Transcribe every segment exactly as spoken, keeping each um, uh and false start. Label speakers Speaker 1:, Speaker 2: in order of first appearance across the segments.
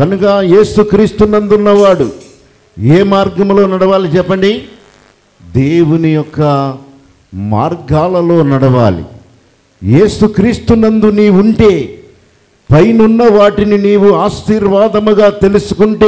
Speaker 1: కనుక యేసుక్రీస్తునందున్నవాడు ఏ మార్గంలో నడవాలి చెప్పండి? దేవుని యొక్క మార్గాలలో నడవాలి. యేసుక్రీస్తునందు నీవు ఉంటే, పైనున్న వాటిని నీవు ఆశీర్వాదముగా తెలుసుకుంటే,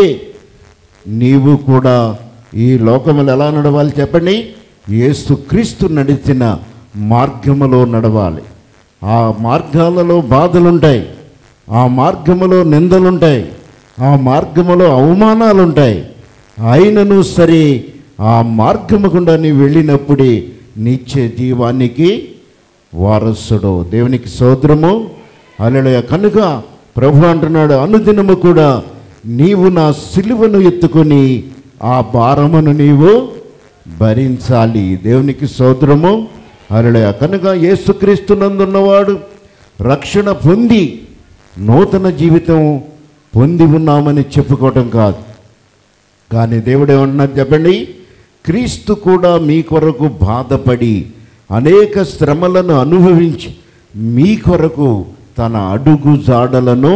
Speaker 1: నీవు కూడా ఈ లోకములు ఎలా నడవాలి చెప్పండి? యేసుక్రీస్తు నడిచిన మార్గములో నడవాలి. ఆ మార్గాలలో బాధలుంటాయి, ఆ మార్గములో నిందలుంటాయి, ఆ మార్గములో అవమానాలుంటాయి. అయినను సరే ఆ మార్గము గుండా నీవు వెళ్ళినప్పుడే నిత్య జీవానికి వారసుడు. దేవునికి స్తోత్రము. హల్లెలూయా. కనుక ప్రభు అంటున్నాడు, అనుదినము కూడా నీవు నా సిలువను ఎత్తుకొని ఆ భారమును నీవు భరించాలి. దేవునికి స్తోత్రము. హల్లెలూయా. కనుక యేసుక్రీస్తునందున్నవాడు రక్షణ పొంది నూతన జీవితం పొంది ఉన్నామని చెప్పుకోవటం కాదు. కానీ దేవుడు ఏమన్నా చెప్పండి? క్రీస్తు కూడా మీ కొరకు బాధపడి అనేక శ్రమలను అనుభవించి మీ కొరకు తన అడుగు జాడలను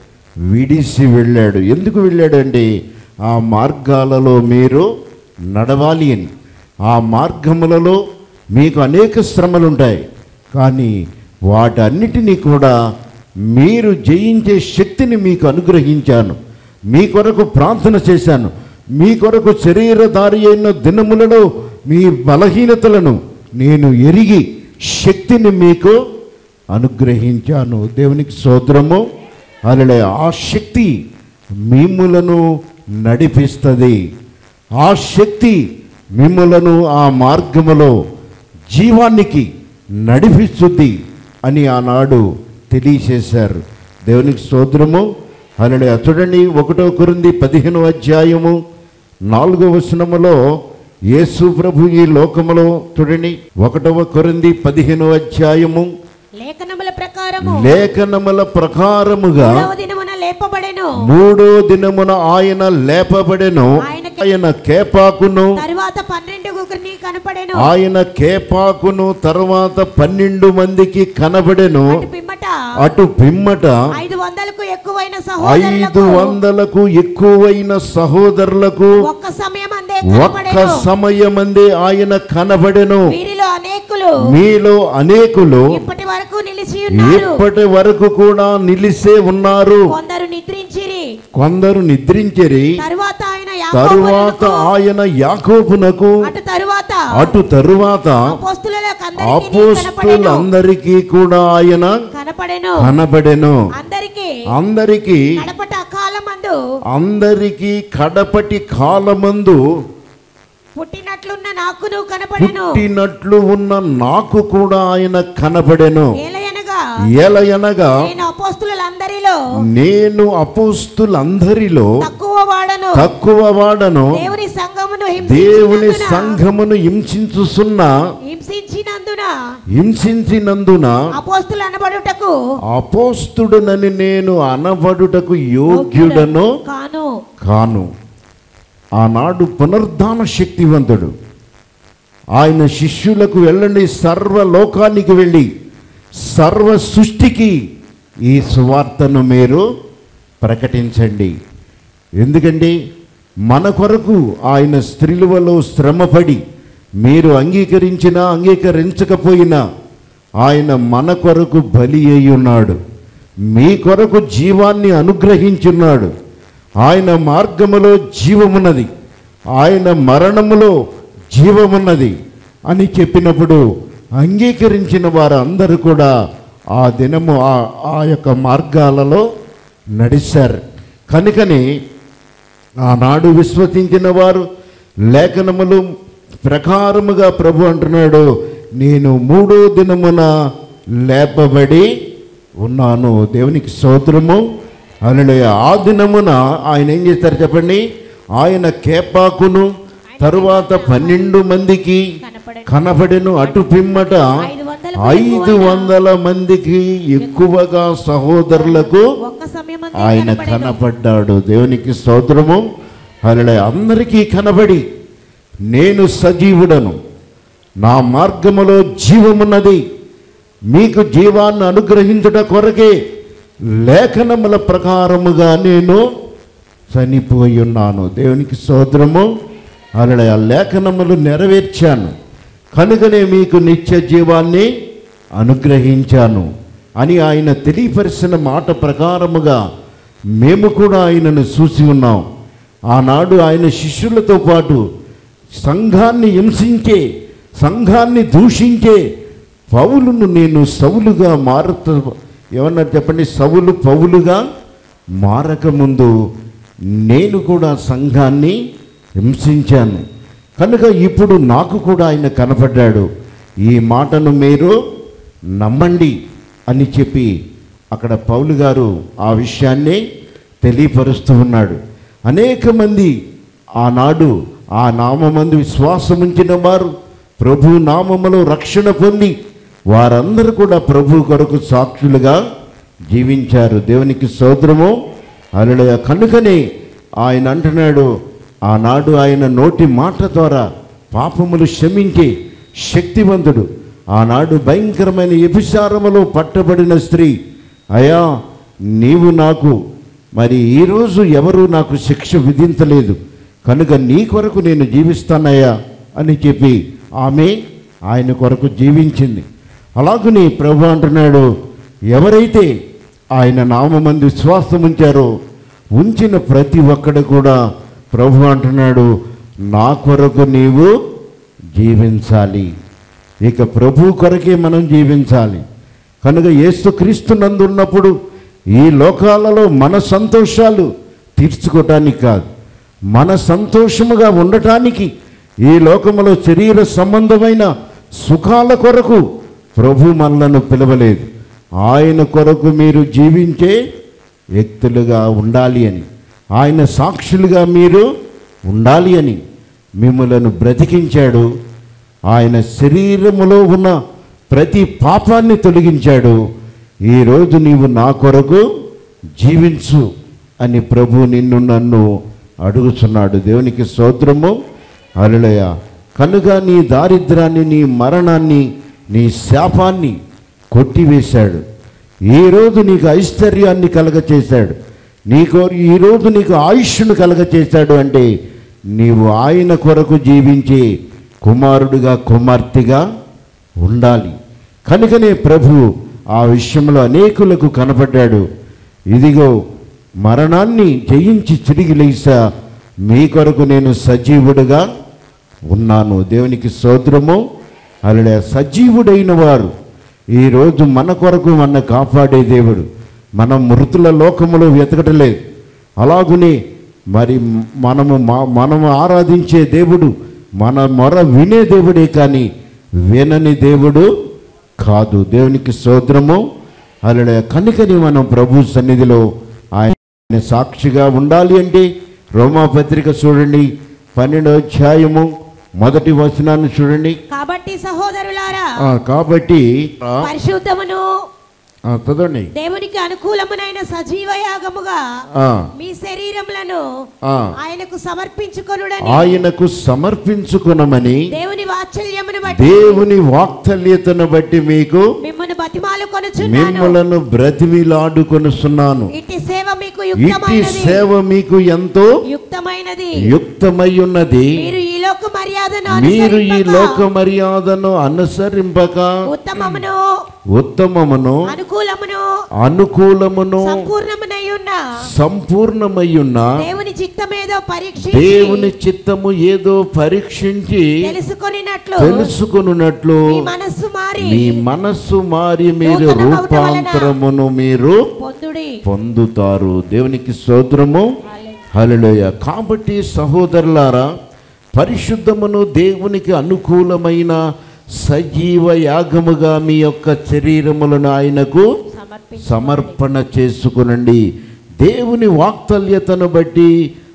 Speaker 1: విడిసి వెళ్ళాడు. ఎందుకు వెళ్ళాడండి? ఆ మార్గాలలో మీరు నడవాలి అని. ఆ మార్గములలో మీకు అనేక శ్రమలు ఉంటాయి, కానీ వాటన్నిటినీ కూడా మీరు జయించే శక్తిని మీకు అనుగ్రహించాను. మీ కొరకు ప్రార్థన చేశాను. మీ కొరకు శరీరధారి అయిన దినములలో మీ బలహీనతలను నేను ఎరిగి శక్తిని మీకు అనుగ్రహించాను. దేవునికి స్తోత్రము. హల్లెలూయా. ఆ శక్తి మిమ్ములను నడిపిస్తుంది. ఆ శక్తి మిమ్ములను ఆ మార్గములో జీవానికి నడిపిస్తుంది అని ఆనాడు తెలియచేశారు. దేవునికి స్తోత్రము. హల్లెలూయా. చూడండి, ఒకటో కొరింథీ పదిహేను అధ్యాయము నాలుగో వచనములో యేసు ప్రభు ఈ లోకములో, చూడండి ఒకటవ కొరింథీ పదిహేను అధ్యాయము
Speaker 2: లేఖనముల ప్రకారము
Speaker 1: లేఖనముల ప్రకారముగా
Speaker 2: మూడవ దినమున లేపబడెను.
Speaker 1: మూడో దినమున ఆయన లేపబడెను. ఆయన కేపాకును
Speaker 2: తరువాత పన్నెండుగురిని కనపడెను.
Speaker 1: ఆయన కేపాకును తర్వాత పన్నెండు మందికి కనబడెను.
Speaker 2: పిమ్మట
Speaker 1: అటు పిమ్మట
Speaker 2: ఐదు వందలకు ఎక్కువైన
Speaker 1: ఐదు
Speaker 2: సహోదరులకు
Speaker 1: వందలకు ఎక్కువైన సహోదరులకు
Speaker 2: ఒక్క సమయమందే
Speaker 1: ఒక్క
Speaker 2: కనపడెను.
Speaker 1: సమయమందే ఆయన కనబడెను.
Speaker 2: వీరిలో అనేకులు
Speaker 1: మీలో అనేకులు
Speaker 2: ఇప్పటి వరకు నిలిచి ఉన్నారు.
Speaker 1: ఇప్పటి వరకు కూడా నిలిసే ఉన్నారు.
Speaker 2: కొందరు నిద్రించిరి.
Speaker 1: కొందరు నిద్రించిరి.
Speaker 2: తరువాత ఆయన
Speaker 1: తరువాత ఆయన యాకోబునకు
Speaker 2: అటు తరువాత
Speaker 1: అటు తరువాత అపోస్తలులందరికీ కూడా ఆయన
Speaker 2: కనపడెను.
Speaker 1: కనబడెను.
Speaker 2: అందరికీ
Speaker 1: అందరికీ
Speaker 2: కడపటి కాలమందు
Speaker 1: అందరికీ కడపటి కాలమందు
Speaker 2: పుట్టినట్లున్న నాకును కనపడెను.
Speaker 1: పుట్టినట్లు ఉన్న నాకు కూడా ఆయన కనబడెను.
Speaker 2: ఏలయనగా
Speaker 1: ఏలయనగా
Speaker 2: నేను అపోస్తలులందరిలో
Speaker 1: నేను అపోస్తలులందరిలో
Speaker 2: తక్కువ వాడను
Speaker 1: తక్కువ వాడను.
Speaker 2: దేవుని సంఘమును
Speaker 1: దేవుని సంఘమును హింసించుచున్న
Speaker 2: హింసించినందున
Speaker 1: హింసించినందున
Speaker 2: అపోస్తలు అనబడుటకు
Speaker 1: అపోస్తుడనని నేను అనబడుటకు యోగ్యుడను
Speaker 2: కాను
Speaker 1: కాను. ఆనాడు పునరుద్ధాన శక్తివంతుడు. ఆయన శిష్యులకు వెళ్ళండి, సర్వలోకానికి వెళ్ళి సర్వ సృష్టికి ఈ సువార్తను మీరు ప్రకటించండి. ఎందుకంటే మన కొరకు ఆయన స్త్రీలువలో శ్రమపడి, మీరు అంగీకరించినా అంగీకరించకపోయినా ఆయన మన కొరకు బలి అయి ఉన్నాడు. మీ కొరకు జీవాన్ని అనుగ్రహించున్నాడు. ఆయన మార్గములో జీవమున్నది, ఆయన మరణములో జీవమున్నది అని చెప్పినప్పుడు అంగీకరించిన వారు అందరూ కూడా ఆ దినము ఆ యొక్క మార్గాలలో నడిచారు. కనుకని ఆనాడు విశ్వసించిన వారు లేఖనములు ప్రకారముగా ప్రభు అంటున్నాడు, నేను మూడో దినమున లేపబడి ఉన్నాను. దేవునికి స్తోత్రము. హల్లెలూయా. ఆ దినమున ఆయన ఏం చేస్తారు చెప్పండి? ఆయన కేపాకును తరువాత పన్నెండు మందికి కనబడెను. అటు పిమ్మట ఐదు వందల మందికి ఎక్కువగా సహోదరులకు ఆయన కనబడ్డాడు. దేవునికి స్తోత్రము. హల్లెలూయా. అందరికీ కనబడి, నేను సజీవుడను, నా మార్గములో జీవమున్నది, మీకు జీవాన్ని అనుగ్రహించుట కొరకే లేఖనముల ప్రకారముగా నేను చనిపోయి ఉన్నాను. దేవునికి స్తోత్రము. అలా లేఖనములు నెరవేర్చాను కనుకనే మీకు నిత్య జీవాన్ని అనుగ్రహించాను అని ఆయన తెలియపరిచిన మాట ప్రకారముగా మేము కూడా ఆయనను చూసి ఉన్నాం. ఆనాడు ఆయన శిష్యులతో పాటు సంఘాన్ని హింసించే, సంఘాన్ని దూషించే పౌలును నేను సౌలుగా మారుత ఏమన్నా చెప్పండి, సౌలు పౌలుగా మారకముందు నేను కూడా సంఘాన్ని హింసించాను కనుక ఇప్పుడు నాకు కూడా ఆయన కనపడ్డాడు. ఈ మాటను మీరు నమ్మండి అని చెప్పి అక్కడ పౌలు గారు ఆ విషయాన్ని తెలియపరుస్తూ ఉన్నాడు. అనేక మంది ఆనాడు ఆ నామమందు విశ్వాసం ఉంచిన వారు ప్రభు నామములో రక్షణ పొంది వారందరూ కూడా ప్రభు కొరకు సాక్షులుగా జీవించారు. దేవునికి స్తోత్రము. హల్లెలూయా. కనుకనే ఆయన అంటున్నాడు, ఆనాడు ఆయన నోటి మాట ద్వారా పాపములు క్షమించే శక్తివంతుడు. ఆనాడు భయంకరమైన వ్యభిచారములో పట్టబడిన స్త్రీ, అయ్యా నీవు నాకు మరి ఈరోజు ఎవరు నాకు శిక్ష విధించలేదు కనుక నీ కొరకు నేను జీవిస్తానయ్యా అని చెప్పి ఆమె ఆయన కొరకు జీవించింది. అలాగని ప్రభు అంటున్నాడు, ఎవరైతే ఆయన నామమందు విశ్వాసం ఉంచారో ఉంచిన ప్రతి ఒక్కడు కూడా ప్రభు అంటున్నాడు, నా కొరకు నీవు జీవించాలి. ఇక ప్రభు కొరకే మనం జీవించాలి. కనుక యేసుక్రీస్తు నందు ఉన్నప్పుడు ఈ లోకాలలో మన సంతోషాలు తీర్చుకోవటానికి కాదు, మన సంతోషముగా ఉండటానికి ఈ లోకములో శరీర సంబంధమైన సుఖాల కొరకు ప్రభు మనలను పిలవలేదు. ఆయన కొరకు మీరు జీవించే వ్యక్తులుగా ఉండాలి అని, ఆయన సాక్షులుగా మీరు ఉండాలి అని మిమ్మలను బ్రతికించాడు. ఆయన శరీరములో ఉన్న ప్రతి పాపాన్ని తొలగించాడు. ఈరోజు నీవు నా కొరకు జీవించు అని ప్రభు నిన్ను నన్ను అడుగుతున్నాడు. దేవునికి స్తోత్రము. హల్లెలూయా. కనుక నీ దారిద్రాన్ని, నీ మరణాన్ని, నీ శాపాన్ని కొట్టివేశాడు. ఈరోజు నీకు ఐశ్వర్యాన్ని కలగచేశాడు. నీకు ఈరోజు నీకు ఆయుష్ను కలగచేశాడు. అంటే నీవు ఆయన కొరకు జీవించే కుమారుడిగా, కుమార్తెగా ఉండాలి. కనుకనే ప్రభు ఆ విషయంలో అనేకులకు కనపడ్డాడు. ఇదిగో మరణాన్ని జయించి తిరిగి లేసా, మీ కొరకు నేను సజీవుడుగా ఉన్నాను. దేవునికి స్తోత్రము. అలా సజీవుడైన వారు ఈరోజు మన కొరకు మన కాపాడే దేవుడు. మనం మృతుల లోకములో వెతకటలేదు. అలాగునే మరి మనము మనము ఆరాధించే దేవుడు మన మొర వినే దేవుడే కానీ వినని దేవుడు కాదు. దేవునికి స్తోత్రము. అలా కనుకని మనం ప్రభు సన్నిధిలో ఆయన సాక్షిగా ఉండాలి. అంటే రోమాపత్రిక చూడండి, పన్నెండవ అధ్యాయము మొదటి వచనాన్ని చూడండి.
Speaker 2: కాబట్టి సహోదరులారా,
Speaker 1: కాబట్టి
Speaker 2: పరిశుద్ధమును
Speaker 1: చదవండి,
Speaker 2: దేవునికి అనుకూలమునైన సజీవ యాగముగా మీ శరీరములను ఆయనకు సమర్పించుకొనుడని,
Speaker 1: ఆయనకు సమర్పించుకొనమని దేవుని
Speaker 2: వాత్సల్యమును బట్టి,
Speaker 1: దేవుని వాత్సల్యతను బట్టి మీకు
Speaker 2: మిమ్మును బతిమాలుకొనుచున్నాను,
Speaker 1: మిమ్ములను బ్రతిమిలాడుకొనుచున్నాను.
Speaker 2: ఇట్టి సేవ మీకు
Speaker 1: ఇట్టి
Speaker 2: యుక్తమైనది,
Speaker 1: సేవ మీకు ఎంతో
Speaker 2: యుక్తమైనది,
Speaker 1: యుక్తమై ఉన్నది.
Speaker 2: మీరు ఈ లోక మర్యాదను
Speaker 1: మీరు ఈ లోక మర్యాదను అనుసరింపక
Speaker 2: ఉత్తమమును
Speaker 1: ఉత్తమమును
Speaker 2: అనుకూలమును
Speaker 1: అనుకూలమును
Speaker 2: సంపూర్ణమునయ్యున్న
Speaker 1: సంపూర్ణమయ్యున్న
Speaker 2: దేవుని చిత్తమేదో పరీక్షించి,
Speaker 1: దేవుని చిత్తము ఏదో పరీక్షించి
Speaker 2: తెలుసుకొనినట్లు
Speaker 1: తెలుసుకొనున్నట్లు
Speaker 2: మీ మనస్సు మారి
Speaker 1: మీ మనస్సు మారి మీరు రూపాంతరమును మీరు
Speaker 2: పొందుడి
Speaker 1: పొందుతారు. దేవునికి స్తోత్రము. హల్లెలూయా. కాబట్టి సహోదరులారా, పరిశుద్ధమును దేవునికి అనుకూలమైన సజీవ యాగముగా మీ యొక్క శరీరములను ఆయనకు సమర్పణ చేసుకునండి. దేవుని వాక్తల్యతను బట్టి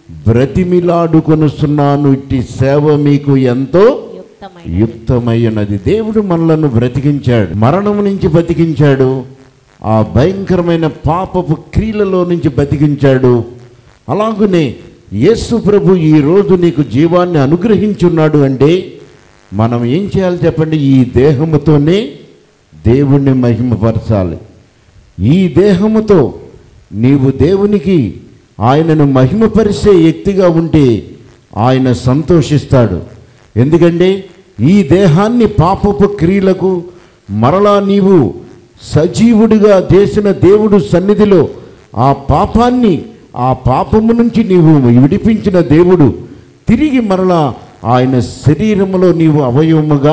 Speaker 1: బ్రతిమిలాడుకొనుచున్నాను. ఇట్టి సేవ మీకు ఎంతో యుక్తమైనది. దేవుడు మనలను బ్రతికించాడు, మరణము నుంచి బతికించాడు, ఆ భయంకరమైన పాపపు క్రియలలో నుంచి బతికించాడు. అలాగనే యేసు ప్రభు ఈరోజు నీకు జీవాన్ని అనుగ్రహించున్నాడు. అంటే మనం ఏం చేయాలి చెప్పండి? ఈ దేహముతోనే దేవుణ్ణి మహిమపరచాలి. ఈ దేహముతో నీవు దేవునికి ఆయనను మహిమపరిచే వ్యక్తిగా ఉంటే ఆయన సంతోషిస్తాడు. ఎందుకంటే ఈ దేహాన్ని పాపపు క్రియలకు మరలా నీవు సజీవుడిగా చేసిన దేవుడు సన్నిధిలో ఆ పాపాన్ని ఆ పాపము నుంచి నీవు విడిపించిన దేవుడు తిరిగి మరలా ఆయన శరీరములో నీవు అవయవముగా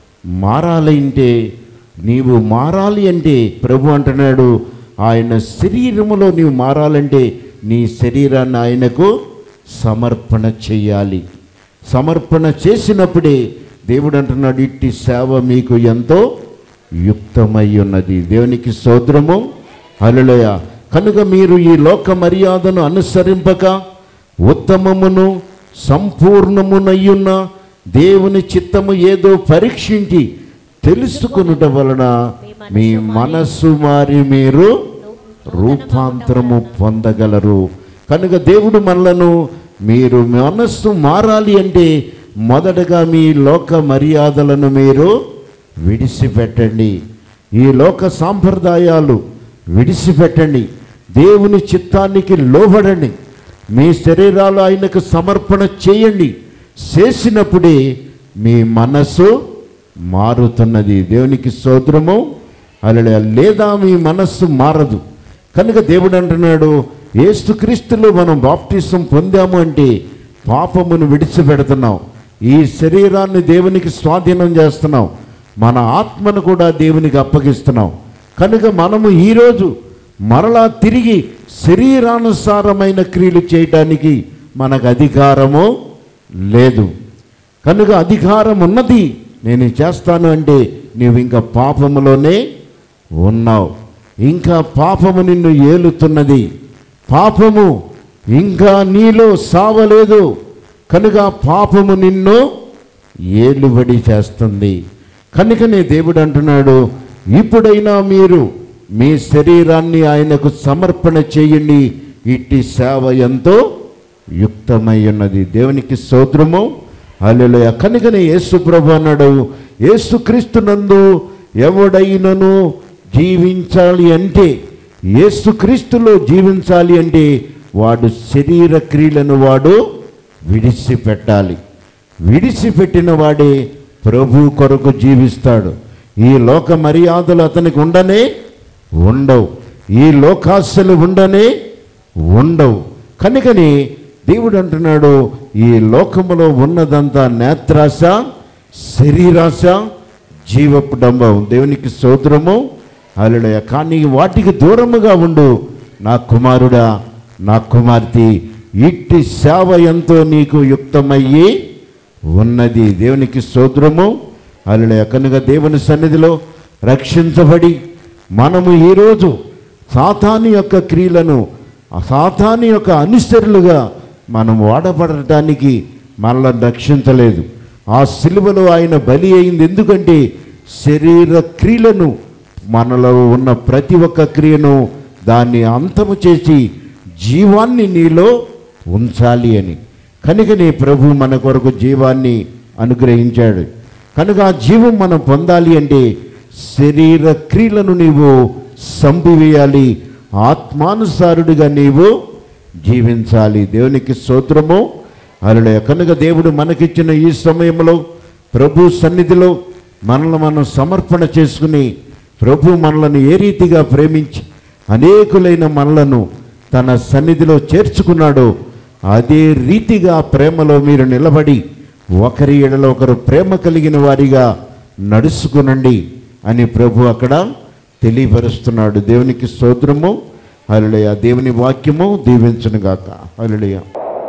Speaker 1: మారాలంటే నీవు మారాలి అంటే ప్రభు అంటున్నాడు, ఆయన శరీరములో నీవు మారాలంటే నీ శరీరాన్ని ఆయనకు సమర్పణ చేయాలి. సమర్పణ చేసినప్పుడే దేవుడు అంటున్నాడు, ఇట్టి సేవ మీకు ఎంతో యుక్తమై ఉన్నది. దేవునికి స్తోత్రము, హల్లెలూయా. కనుక మీరు ఈ లోక మర్యాదను అనుసరింపక ఉత్తమమును సంపూర్ణమునయ్యున్న దేవుని చిత్తము ఏదో పరీక్షించి తెలుసుకొనుట వలన మీ మనస్సు మారి మీరు రూపాంతరము పొందగలరు. కనుక దేవుడు మనలను మీరు మనస్సు మారాలి అంటే మొదటగా మీ లోక మర్యాదలను మీరు విడిచిపెట్టండి. ఈ లోక సాంప్రదాయాలు విడిచిపెట్టండి. దేవుని చిత్తానికి లోబడండి. మీ శరీరాలు ఆయనకు సమర్పణ చేయండి. చేసినప్పుడే మీ మనస్సు మారుతున్నది. దేవునికి స్తోత్రము, హల్లెలూయా. లేదా మీ మనస్సు మారదు. కనుక దేవుడు అంటున్నాడు, యేసుక్రీస్తులో మనం బాప్టిజం పొందాము అంటే పాపమును విడిచిపెడుతున్నాం. ఈ శరీరాన్ని దేవునికి స్వాధీనం చేస్తున్నాం. మన ఆత్మను కూడా దేవునికి అప్పగిస్తున్నాం. కనుక మనము ఈరోజు మరలా తిరిగి శరీరానుసారమైన క్రియలు చేయటానికి మనకు అధికారము లేదు. కనుక అధికారం ఉన్నది నేను చేస్తాను అంటే నీవు ఇంకా పాపములోనే ఉన్నావు. ఇంకా పాపము నిన్ను ఏలుతున్నది. పాపము ఇంకా నీలో సావలేదు. కనుక పాపము నిన్ను ఏలుబడి చేస్తుంది. కనుకనే దేవుడు అంటున్నాడు, ఇప్పుడైనా మీరు మీ శరీరాన్ని ఆయనకు సమర్పణ చేయండి. ఇట్టి సేవ ఎంతో యుక్తమై ఉన్నది. దేవునికి స్తోత్రము, హల్లెలూయా. కనుకనే యేసు ప్రభు అన్నాడు, యేసుక్రీస్తునందు ఎవడైనను జీవించాలి అంటే, యేసుక్రీస్తులో జీవించాలి అంటే వాడు శరీర క్రియలను వాడు విడిచిపెట్టాలి. విడిచిపెట్టిన వాడే ప్రభు కొరకు జీవిస్తాడు. ఈ లోక మర్యాదలు అతనికి ఉండనే ఉండవు. ఈ లోకాశలు ఉండనే ఉండవు. కనుకని దేవుడు అంటున్నాడు, ఈ లోకములో ఉన్నదంతా నేత్రాశ, శరీరాశ, జీవపు డంబం. దేవునికి స్తోత్రము, హల్లెలూయా. కానీ వాటికి దూరముగా ఉండు నా కుమారుడా, నా కుమార్తె, ఇట్టి సేవ ఎంతో నీకు యుక్తమయ్యి ఉన్నది. దేవునికి స్తోత్రము, హల్లెలూయా. కనుక దేవుని సన్నిధిలో రక్షించబడి మనము ఈరోజు సాతాను యొక్క క్రియలను, సాతాను యొక్క అనుసరులుగా మనం వాడబడటానికి మనల్ని రక్షించలేదు. ఆ సిలువలో ఆయన బలి అయింది. ఎందుకంటే శరీర క్రియలను, మనలో ఉన్న ప్రతి ఒక్క క్రియను దాన్ని అంతము చేసి జీవాన్ని నీలో ఉంచాలి అని. కనుకనే ప్రభు మన కొరకు జీవాన్ని అనుగ్రహించాడు. కనుక ఆ జీవం మనం పొందాలి అంటే శరీర క్రియలను నీవు సంపివేయాలి. ఆత్మానుసారుడిగా నీవు జీవించాలి. దేవునికి స్తోత్రము, హల్లెలూయా. కనుక దేవుడు మనకిచ్చిన ఈ సమయంలో ప్రభు సన్నిధిలో మనల్ని మనం సమర్పణ చేసుకుని, ప్రభు మనలను ఏ రీతిగా ప్రేమించి అనేకులైన మనలను తన సన్నిధిలో చేర్చుకున్నాడో అదే రీతిగా ప్రేమలో మీరు నిలబడి ఒకరి ఎడలో ఒకరు ప్రేమ కలిగిన వారిగా నడుచుకునండి అని ప్రభు అక్కడ తెలియపరుస్తున్నాడు. దేవునికి స్తోత్రము, హల్లెలూయా. దేవుని వాక్యము దీవించునుగాక. హల్లెలూయా.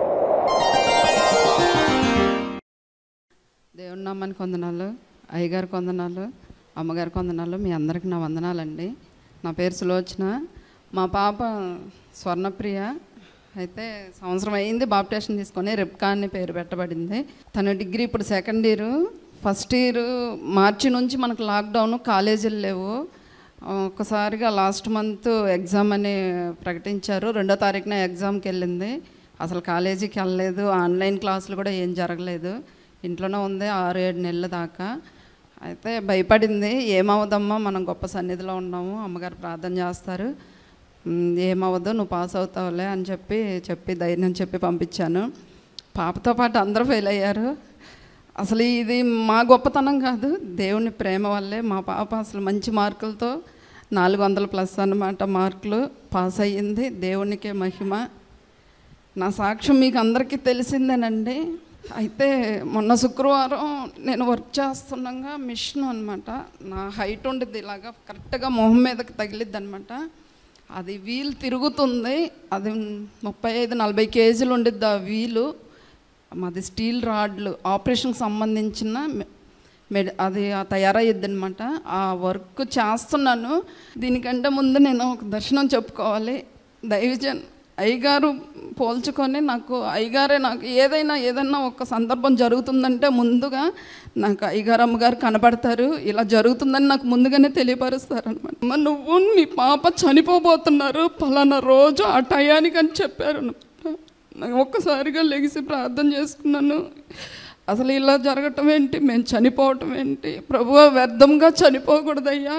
Speaker 3: దేవుని నామానికి వందనాలు, అయ్యగారికి వందనాలు, అమ్మగారికి వందనాలు, మీ అందరికి నా వందనాలండి. నా పేరు సులోచన. మా పాప స్వర్ణప్రియ. అయితే సంవత్సరం అయింది బాప్టిజం తీసుకొని, రిబ్కా అని పేరు పెట్టబడింది. తన డిగ్రీ ఇప్పుడు second year. First year March నుంచి మనకు లాక్డౌన్, కాలేజీలు లేవు. ఒక్కసారిగా లాస్ట్ మంత్ ఎగ్జామ్ అని ప్రకటించారు. రెండో తారీఖున ఎగ్జామ్కి వెళ్ళింది. అసలు కాలేజీకి వెళ్ళలేదు. ఆన్లైన్ క్లాసులు కూడా ఏం జరగలేదు. ఇంట్లోనే ఉంది ఆరు ఏడు నెలల దాకా. అయితే భయపడింది, ఏమవుదమ్మా మనం గొప్ప సన్నిధిలో ఉన్నాము, అమ్మగారు ప్రార్థన చేస్తారు, ఏమవ్వదు, నువ్వు పాస్ అవుతావులే అని చెప్పి చెప్పి ధైర్యం చెప్పి పంపించాను. పాపతో పాటు అందరూ ఫెయిల్ అయ్యారు. అసలు ఇది మా గొప్పతనం కాదు, దేవుని ప్రేమ వల్లే మా పాప అసలు మంచి మార్కులతో నాలుగు వందల ప్లస్ అన్నమాట మార్కులు పాస్ అయ్యింది. దేవునికే మహిమ. నా సాక్ష్యం మీకు అందరికీ తెలిసిందేనండి. అయితే మొన్న శుక్రవారం నేను వర్క్ చేస్తుండగా మిషన్ అనమాట, నా హైట్ ఉండేది ఇలాగా కరెక్ట్గా మొహం మీదకి తగిలిద్ది అనమాట. అది వీల్ తిరుగుతుంది, అది ముప్పై ఐదు నలభై కేజీలు ఉండిద్ది ఆ వీలు. మాది స్టీల్ రాడ్లు ఆపరేషన్కి సంబంధించిన మెడి అది తయారయ్యిద్ది అనమాట. ఆ వర్క్ చేస్తున్నాను. దీనికంటే ముందు నేను ఒక దర్శనం చెప్పుకోవాలి. దైవజన్ అయ్యగారు పోల్చుకొని నాకు అయ్యగారే నాకు ఏదైనా ఏదైనా ఒక సందర్భం జరుగుతుందంటే ముందుగా నాకు అయ్యగారు అమ్మగారు కనపడతారు. ఇలా జరుగుతుందని నాకు ముందుగానే తెలియపరుస్తారు అనమాట. అమ్మ నువ్వు మీ పాప చనిపోబోతున్నారు పలానా రోజు ఆ టయానికి అని చెప్పారు అనమాట. నాకు ఒక్కసారిగా లెగిసి ప్రార్థన చేసుకున్నాను. అసలు ఇలా జరగటం ఏంటి, మేము చనిపోవటం ఏంటి, ప్రభువా వ్యర్థంగా చనిపోకూడదయ్యా,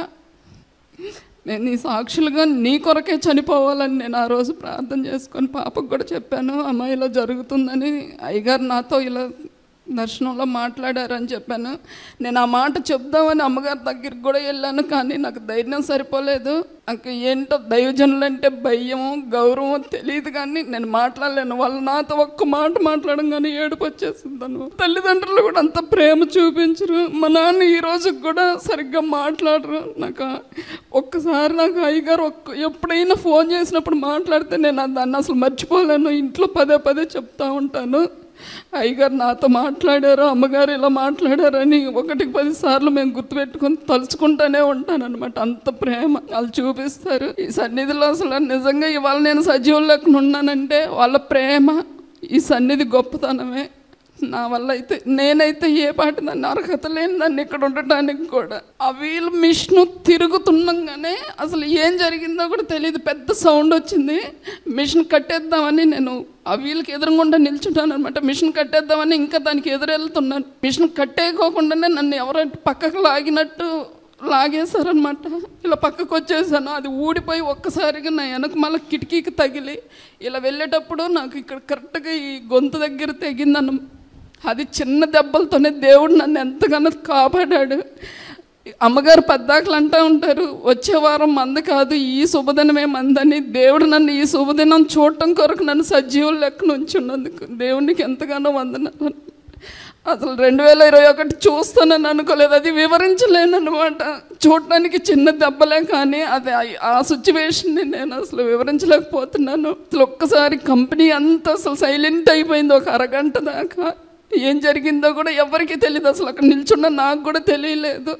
Speaker 3: నేను నీ సాక్షులుగా నీ కొరకే చనిపోవాలని నేను ఆ రోజు ప్రార్థన చేసుకొని పాపకు కూడా చెప్పాను. అమ్మ ఇలా జరుగుతుందని అయ్యగారు నాతో ఇలా దర్శనంలో మాట్లాడారని చెప్పాను. నేను ఆ మాట చెప్దామని అమ్మగారి దగ్గరికి కూడా వెళ్ళాను, కానీ నాకు ధైర్యం సరిపోలేదు. నాకు ఏంటో దైవజనులు అంటే భయము గౌరవం తెలియదు, కానీ నేను మాట్లాడలేను. వాళ్ళు నాతో ఒక్క మాట మాట్లాడడం కానీ ఏడుపు వచ్చేసిందను. తల్లిదండ్రులు కూడా అంత ప్రేమ చూపించరు. మా నాన్న ఈ రోజుకి కూడా సరిగ్గా మాట్లాడరు. నాకు ఒక్కసారి నాకు అయ్యగారు ఒక్క ఎప్పుడైనా ఫోన్ చేసినప్పుడు మాట్లాడితే నేను దాన్ని అసలు మర్చిపోలేను. ఇంట్లో పదే పదే చెప్తా ఉంటాను, అయ్యగారు నాతో మాట్లాడారు, అమ్మగారు ఇలా మాట్లాడారని ఒకటికి పది సార్లు మేము గుర్తుపెట్టుకొని తలుచుకుంటూనే ఉంటాను అనమాట. అంత ప్రేమ వాళ్ళు చూపిస్తారు. ఈ సన్నిధిలో అసలు నిజంగా ఇవాళ నేను సజీవులు లేకుండా ఉన్నానంటే వాళ్ళ ప్రేమ, ఈ సన్నిధి గొప్పతనమే. నా వల్ల అయితే నేనైతే ఏ పాటి దాన్ని అర్హత లేని దాన్ని ఇక్కడ ఉండటానికి కూడా. ఆ వీల్ మిషన్ తిరుగుతుండగానే అసలు ఏం జరిగిందో కూడా తెలియదు, పెద్ద సౌండ్ వచ్చింది. మిషన్ కట్టేద్దామని నేను ఆ వీల్కి ఎదురుగుండా నిల్చుంటాను అనమాట. మిషన్ కట్టేద్దామని ఇంకా దానికి ఎదురెళ్తున్నాను. మిషన్ కట్టేయకోకుండానే నన్ను ఎవరో పక్కకు లాగినట్టు లాగేశారనమాట. ఇలా పక్కకు వచ్చేసాను. అది ఊడిపోయి ఒక్కసారిగా నా వెనక మళ్ళీ కిటికీకి తగిలి ఇలా వెళ్ళేటప్పుడు నాకు ఇక్కడ కరెక్ట్గా ఈ గొంతు దగ్గర తెగిందన్న. అది చిన్న దెబ్బలతోనే దేవుడు నన్ను ఎంతగానో కాపాడాడు. అమ్మగారు పద్దాకలు అంటూ ఉంటారు, వచ్చే వారం మంద కాదు ఈ శుభదినమే మందని. దేవుడు నన్ను ఈ శుభదినం చూడటం కొరకు నన్ను సజీవులు లెక్క నుంచున్నందుకు దేవునికి ఎంతగానో వందనాలు. అసలు రెండు వేల ఇరవై ఒకటి చూస్తానని అనుకోలేదు, అది వివరించలేను అనమాట. చూడటానికి చిన్న దెబ్బలే, కానీ అది ఆ సిచ్యువేషన్ని నేను అసలు వివరించలేకపోతున్నాను. అసలు ఒక్కసారి కంపెనీ అంతా అసలు సైలెంట్ అయిపోయింది ఒక అరగంట దాకా. ఏం జరిగిందో కూడా ఎవరికీ తెలియదు, అసలు అక్కడ నిల్చున్న నాకు కూడా తెలియలేదు.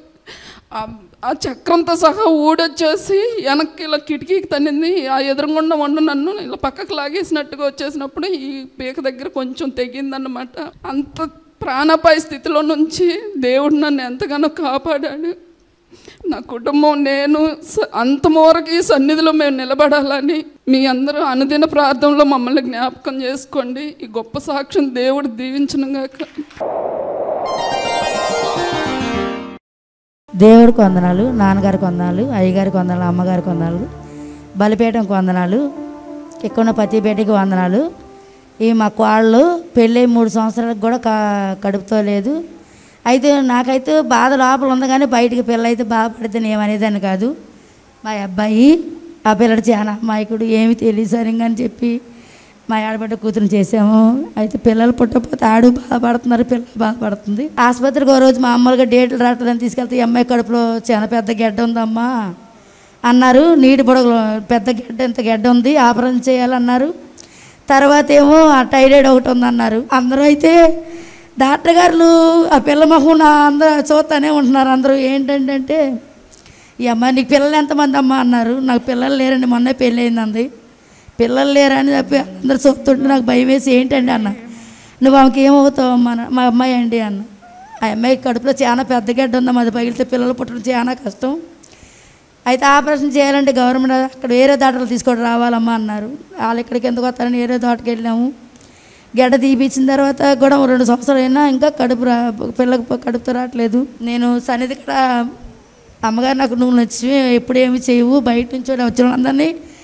Speaker 3: ఆ చక్రంతో సహా ఊడొచ్చేసి వెనక్కి ఇలా కిటికీకి తన్నింది. ఆ ఎదురుగుండా వండు నన్ను ఇలా పక్కకు లాగేసినట్టుగా వచ్చేసినప్పుడు ఈ పీక దగ్గర కొంచెం తెగిందన్నమాట. అంత ప్రాణాపాయ స్థితిలో నుంచి దేవుడు నన్ను ఎంతగానో కాపాడాడు. నా కుటుంబం నేను అంతమూరకు ఈ సన్నిధిలో మేము నిలబడాలని మీ అందరూ అనుదిన ప్రార్థనలో మమ్మల్ని జ్ఞాపకం చేసుకోండి. ఈ గొప్ప సాక్ష్యం దేవుడు దీవించునుగాక.
Speaker 4: దేవుడికి వందనాలు, నాన్నగారికి వందనాలు, అయ్యగారికి వందనాలు, అమ్మగారికి వందనాలు, బలిపీఠంకి వందనాలు, ఇక్కడ పతిపేటకి వందనాలు. ఈ మా కోళ్ళు పెళ్ళి మూడు సంవత్సరాలకు కూడా క కడుపుతో లేదు. అయితే నాకైతే బాధ లోపల ఉంది, కానీ బయటికి పిల్ల అయితే బాధపడితే ఏమనేదాన్ని కాదు. మా అబ్బాయి ఆ పిల్లడు చాలా అమాయకుడు, ఏమి తెలియదు సరిగ్గా అని చెప్పి మా ఆడబిడ్డ కూతురు చేసాము. అయితే పిల్లలు పుట్టకపోతే ఆడు బాధపడుతున్నారు, పిల్లలు బాధపడుతుంది. ఆసుపత్రికి ఒక రోజు మామూలుగా డేట్లు రావట్లేదని తీసుకెళ్తే ఈ అమ్మాయి కడుపులో చాలా పెద్ద గెడ్డ ఉందమ్మా అన్నారు. నీటి పొడగలు పెద్ద గెడ్డ ఇంత గెడ్డ ఉంది, ఆపరేషన్ చేయాలన్నారు. తర్వాత ఏమో ఆ టైరాయిడ్ ఒకటి ఉందన్నారు. అందరూ అయితే డాక్టర్ గారు ఆ పిల్ల మొహం అందరూ చూస్తూనే ఉంటున్నారు. అందరూ ఏంటంటే ఈ అమ్మాయి నీకు పిల్లలు ఎంతమంది అమ్మ అన్నారు. నాకు పిల్లలు లేరండి, మొన్నే పెళ్ళి అయిందంది. పిల్లలు లేరని చెప్పి అందరు చూస్తుంటే నాకు భయం వేసి ఏంటండి అన్న, నువ్వు ఆమెకి ఏమవుతావు అమ్మ? మా అమ్మాయి అండి అన్న. ఆ అమ్మాయి కడుపులో చాలా పెద్ద గడ్డ ఉందమ్మా, అది పగిలితే పిల్లలు పుట్టడం చాలా కష్టం. అయితే ఆపరేషన్ చేయాలంటే గవర్నమెంట్ అక్కడ వేరే దాటలు తీసుకొని రావాలమ్మా అన్నారు. వాళ్ళు ఇక్కడికి ఎందుకు వస్తారని వేరే దాటకి వెళ్ళాము. గడ్డ తీపిచ్చిన తర్వాత కూడా రెండు సంవత్సరాలు అయినా ఇంకా కడుపు రా పిల్లలకు కడుపుతో రావట్లేదు. నేను సన్నిధి ఇక్కడ అమ్మగారు నాకు నువ్వు నచ్చి ఎప్పుడు ఏమి చేయవు, బయట నుంచి వచ్చిన వాళ్ళందరినీ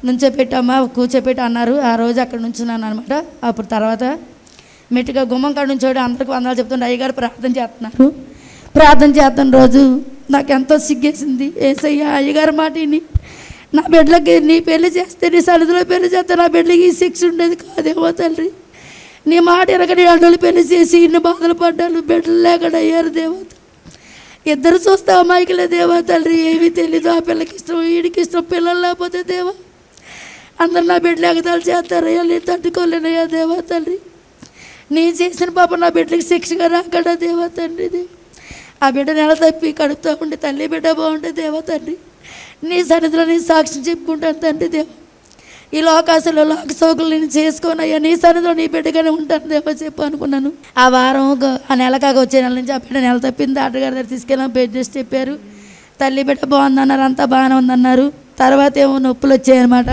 Speaker 4: నుంచోపెట్టమ్మా కూర్చోపెట్టి అన్నారు. ఆ రోజు అక్కడ నుంచున్నాను అనమాట. అప్పుడు తర్వాత మెట్టుగా గుమ్మం కాడ నుంచి అందరికి వందలు చెప్తుండే అయ్యగారు ప్రార్థన చేస్తున్నారు. ప్రార్థన చేస్తున్న రోజు నాకు ఎంతో సిగ్గేసింది. ఏసయ్య అయ్యగారు మాట విని నా బిడ్డలకి నీ పెళ్లి చేస్తే నీ సన్నిధిలో పెళ్లి చేస్తే నా బిడ్డలకి ఈ శిక్ష ఉండేది కాదేమో తండ్రి. నీ మాట ఎరగని అడ్డలు పెళ్లి చేసి ఇన్ని బాధలు పడ్డాను. బిడ్డలు లేకుండా అయ్యారు దేవత. ఇద్దరు చూస్తే అమాయకులే దేవా తండ్రి. ఏమీ తెలీదు. ఆ పిల్లకి ఇష్టం వీడికి ఇష్టం. పిల్లలు లేకపోతే దేవా అందరు నా బిడ్డలు ఎగతాలు చేస్తారయ్యా. నేను తట్టుకోలేనయ్యా దేవా తండ్రి. నీ చేసిన పాప నా బిడ్డకి శిక్షగా రాకడా దేవా తండ్రి. దేవ ఆ బిడ్డ నెల తప్పి కడుపుతూ ఉండి తల్లి బిడ్డ బాగుంటే దేవా తండ్రి నీ సన్నిధిలో నీ సాక్ష్యం చెప్పుకుంటాను తండ్రి. దేవ ఈ లోకాశలో లోక సోకులు నేను చేసుకోనయ్యా. నీ సన్నిధిలో నీ బిడ్డగానే ఉంటాను దేవా చెప్పు అనుకున్నాను. ఆ వారం ఆ నెల కాక వచ్చే నెల నుంచి ఆ బిడ్డ నెల తప్పింది. డాక్టర్ దగ్గర తీసుకెళ్ళాం. బెడ్ రెస్ట్ చెప్పారు. తల్లి బిడ్డ బాగుందన్నారు. అంతా బాగానే ఉందన్నారు. తర్వాత ఏమో నొప్పులు వచ్చాయన్నమాట.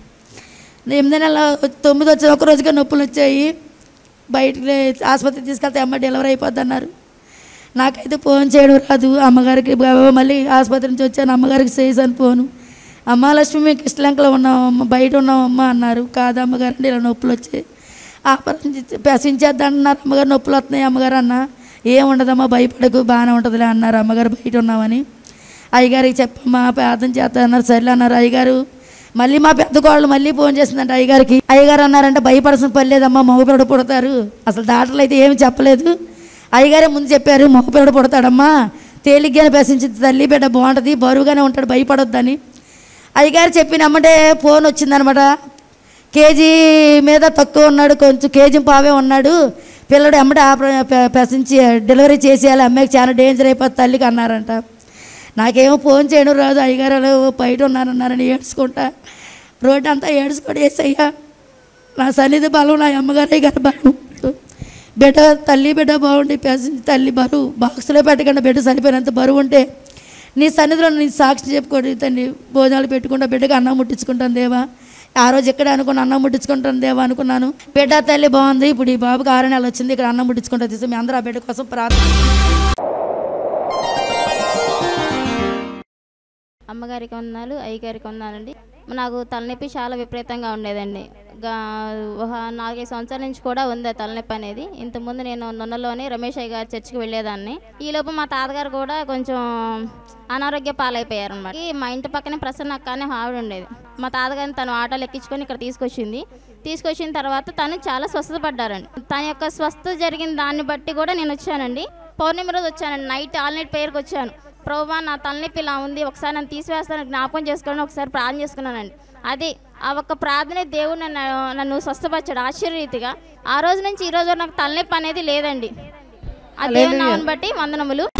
Speaker 4: ఎనిమిది నెల తొమ్మిది వచ్చిన ఒక రోజుగా నొప్పులు వచ్చాయి. బయటికి ఆసుపత్రికి తీసుకెళ్తే అమ్మ డెలివరీ అయిపోద్ది అన్నారు. నాకైతే ఫోన్ చేయడం రాదు. అమ్మగారికి మళ్ళీ ఆసుపత్రి నుంచి వచ్చాను. అమ్మగారికి చేసాను ఫోను. అమ్మ లక్ష్మి మీకు శ్రీలంకలో ఉన్నామమ్మ బయట ఉన్నామమ్మ అన్నారు. కాదు అమ్మగారు అంటే ఇలా నొప్పులు వచ్చాయి. ఆపరేషన్ పెసించేద్దాం అన్నారు. అమ్మగారు నొప్పులు వస్తున్నాయి అమ్మగారు అన్న. ఏం ఉండదమ్మా భయపడకు బాగానే ఉంటుందిలే అన్నారు. అమ్మగారు బయట ఉన్నామని అయ్యగారికి చెప్పమ్మా ప్రార్థన చేస్తా అన్నారు. సర్లే అన్నారు. అయ్యగారు మళ్ళీ మా పెద్ద కోళ్ళు మళ్ళీ ఫోన్ చేసిందంట అయ్యగారికి. అయ్యగారు అన్నారంటే భయపడాల్సిన పని లేదమ్మా మగపిల్లడు పుడతారు. అసలు డాక్టర్లు అయితే ఏమి చెప్పలేదు. అయ్యగారే ముందు చెప్పారు మగపిల్లడు పుడతాడమ్మా తేలిగ్గానే పెసించింది తల్లి బిడ్డ బాగుంటుంది బరువుగానే ఉంటాడు భయపడొద్దని అయ్యగారు చెప్పినమ్మంటే ఫోన్ వచ్చిందనమాట. కేజీ మీద తక్కువ ఉన్నాడు. కొంచెం కేజీ పావే ఉన్నాడు. పిల్లడు ఎమ్మటే పెసించి డెలివరీ చేసేయాలి. అమ్మాయికి చాలా డేంజర్ అయిపోతుంది తల్లికి అన్నారంట. నాకేమో ఫోన్ చేయడం రాదు. అయ్యగారు బయట ఉన్నారన్నారని ఏడ్చుకుంటా రోడ్డు అంతా ఏడ్చుకోండి వేసయ్యా నా సన్నిధి బలం నా అమ్మగారు అయ్యగారు బలం. బిడ్డ తల్లి బిడ్డ బాగుండి పేసింది తల్లి బరువు బాక్స్లో పెట్టకుండా బిడ్డ సరిపోయినంత బరువు ఉంటే నీ సన్నిధిలో నీ సాక్షి చెప్పుకోండి తండ్రి. భోజనాలు పెట్టుకుంటా బిడ్డకి అన్నం ముట్టించుకుంటాను దేవా. ఆ రోజు ఎక్కడ అనుకున్నా అన్నం ముట్టించుకుంటాను దేవా అనుకున్నాను. బిడ్డ తల్లి బాగుంది. ఇప్పుడు ఈ బాబుకి ఆరు నెలలు వచ్చింది. ఇక్కడ అన్నం ముట్టించుకుంటా తీసి మీ అందరూ ఆ బిడ్డ కోసం ప్రార్థన.
Speaker 5: అమ్మగారికి వందనాలు అయ్యగారికి వందనాలండి. నాకు తలనొప్పి చాలా విపరీతంగా ఉండేదండి. ఒక నాలుగైదు సంవత్సరాల నుంచి కూడా ఉంది తలనొప్పి అనేది. ఇంతకుముందు నేను నొన్నలోని రమేష్ అయ్య గారి చర్చికి వెళ్ళేదాన్ని. ఈలోపు మా తాతగారు కూడా కొంచెం అనారోగ్య పాలైపోయారు అనమాట. మా ఇంటి పక్కనే ప్రసన్న అక్క అనే ఆవిడ ఉండేది. మా తాతగారిని తను ఆటోలు ఎక్కించుకొని ఇక్కడ తీసుకొచ్చింది. తీసుకొచ్చిన తర్వాత తను చాలా స్వస్థత పడ్డారండి. తన యొక్క స్వస్థత జరిగిన దాన్ని బట్టి కూడా నేను వచ్చానండి. పౌర్ణమి రోజు వచ్చానండి. నైట్ ఆల్ నైట్ ప్రేయర్కి వచ్చాను. ప్రభువా నా తలనొప్పి ఇలా ఉంది ఒకసారి నన్ను తీసివేస్తాను జ్ఞాపకం చేసుకోవాలని ఒకసారి ప్రార్థన చేసుకున్నానండి. అది ఆ ఒక్క ప్రార్థనే దేవుడు నన్ను నన్ను స్వస్థపరిచాడు ఆశ్చర్యరీతిగా. ఆ రోజు నుంచి ఈ రోజు నాకు తలనొప్పి అనేది లేదండి. ఆ దేవుని నామమును బట్టి వందనములు.